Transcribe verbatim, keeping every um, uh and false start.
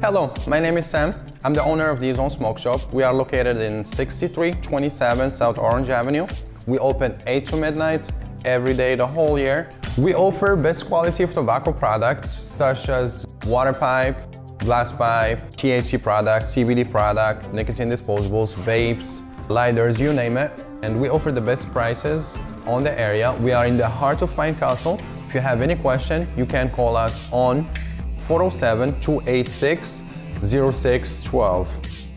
Hello, my name is Sam. I'm the owner of D-Zone Smoke Shop. We are located in sixty-three twenty-seven South Orange Avenue. We open eight to midnight every day the whole year. We offer best quality of tobacco products such as water pipe, glass pipe, T H C products, C B D products, nicotine disposables, vapes, lighters, you name it. And we offer the best prices on the area. We are in the heart of Pine Castle. If you have any question, you can call us on four oh seven, two eight six, oh six one two.